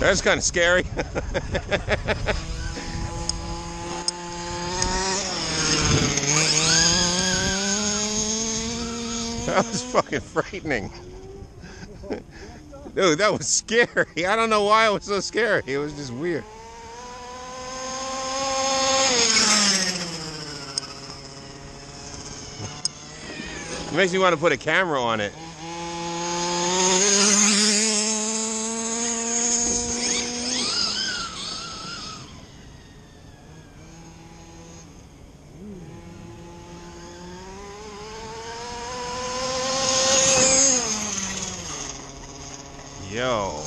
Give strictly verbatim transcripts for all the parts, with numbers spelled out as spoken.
That's kind of scary. That was fucking frightening. Dude, that was scary. I don't know why it was so scary. It was just weird. It makes me want to put a camera on it. Yo.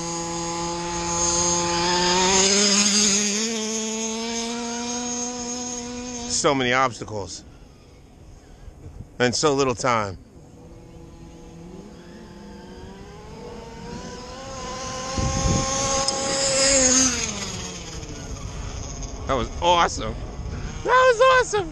So many obstacles. And so little time. That was awesome. That was awesome.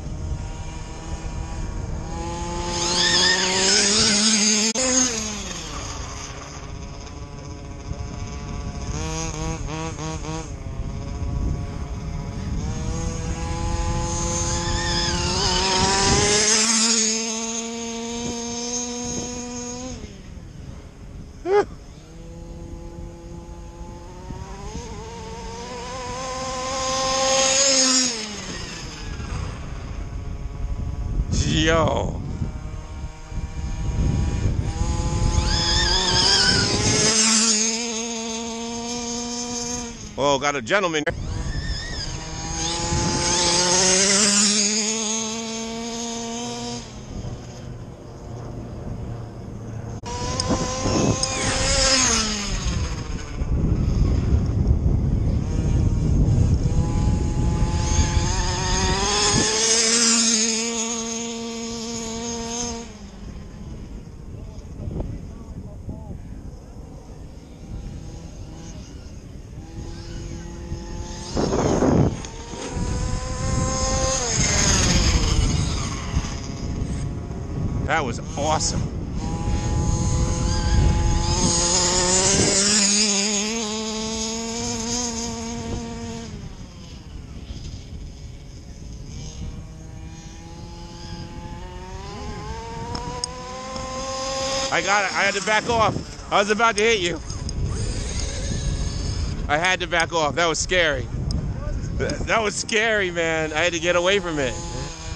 Yo. Oh, got a gentleman. That was awesome. I got it. I had to back off. I was about to hit you. I had to back off. That was scary. That was scary, man. I had to get away from it.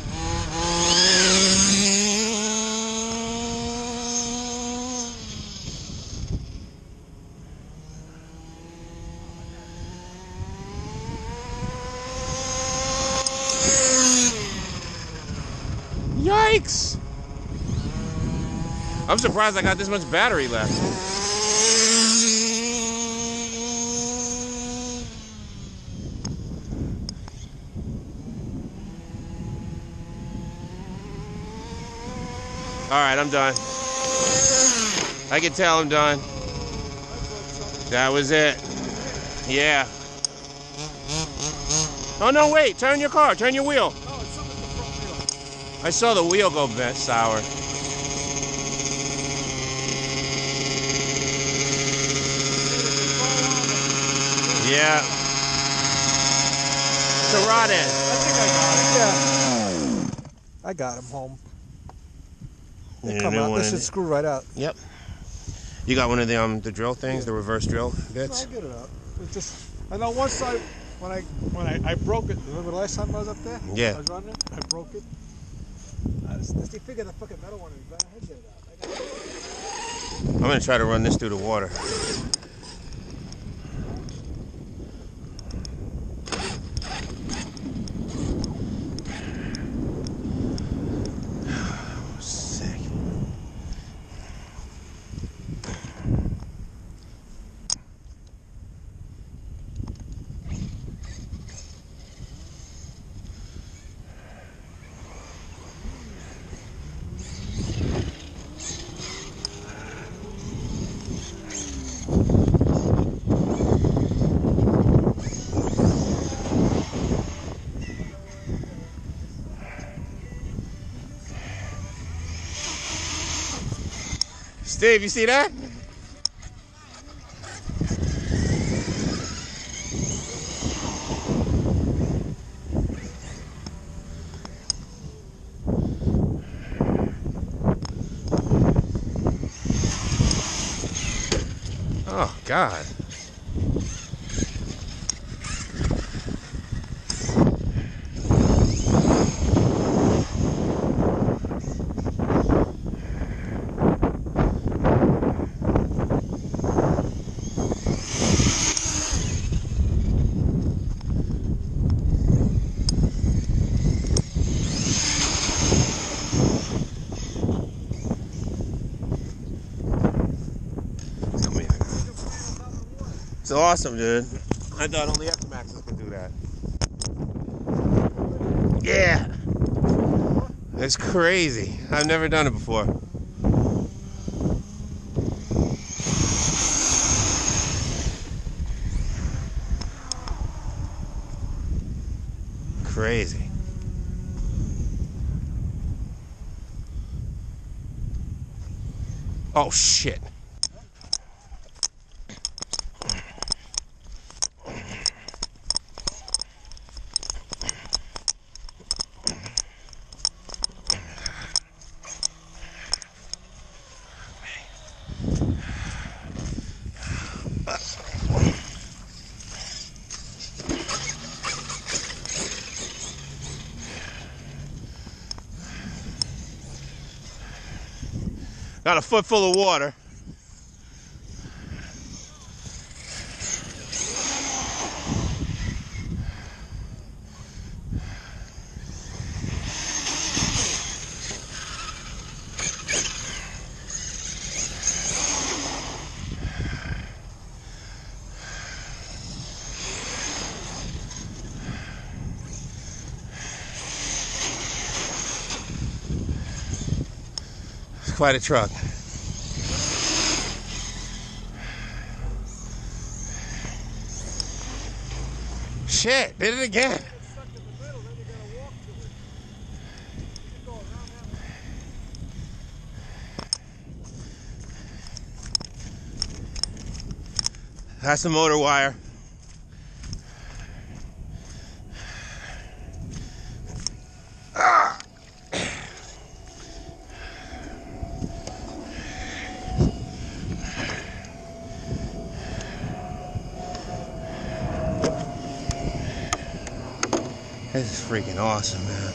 Yikes! I'm surprised I got this much battery left. Alright, I'm done. I can tell I'm done. That was it. Yeah. Oh no, wait, turn your car, turn your wheel. I saw the wheel go bent sour. Yeah. It's a rod end. I think I got it. Yeah. I got him home. They come out. This should screw right out. Yep. You got one of the um the drill things, yeah. The reverse drill bits. No, I'll get it out. It just I know once I when I when I, I broke it. Remember the last time I was up there? Yeah. I was running it. I broke it. I just, just figure the fucking metal one is better. I get it out. I got it. I'm gonna try to run this through the water. Steve, you see that? God. It's awesome, dude. I thought only F Maxes could do that. Yeah. It's crazy. I've never done it before. Crazy. Oh, shit. Got a foot full of water. It's quite a truck. Shit, did it again. That's the motor wire. Ah. This is freaking awesome, man.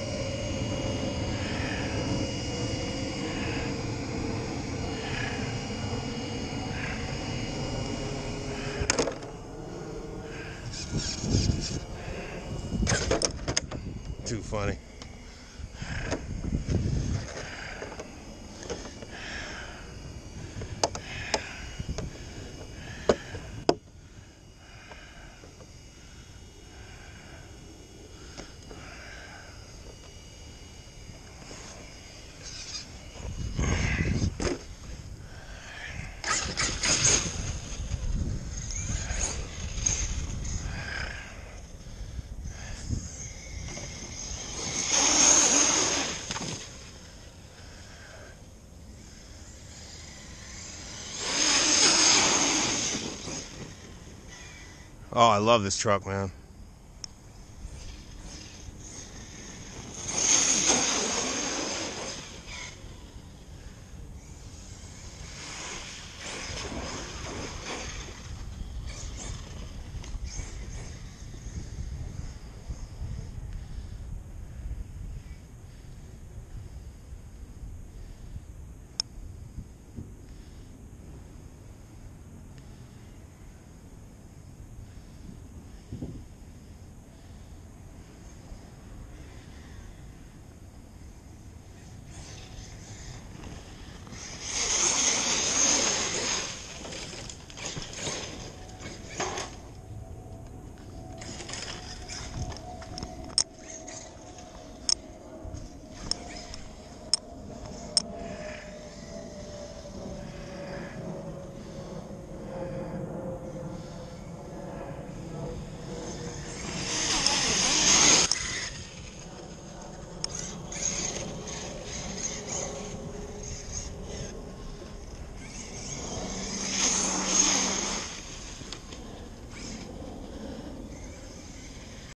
Too funny. Oh, I love this truck, man.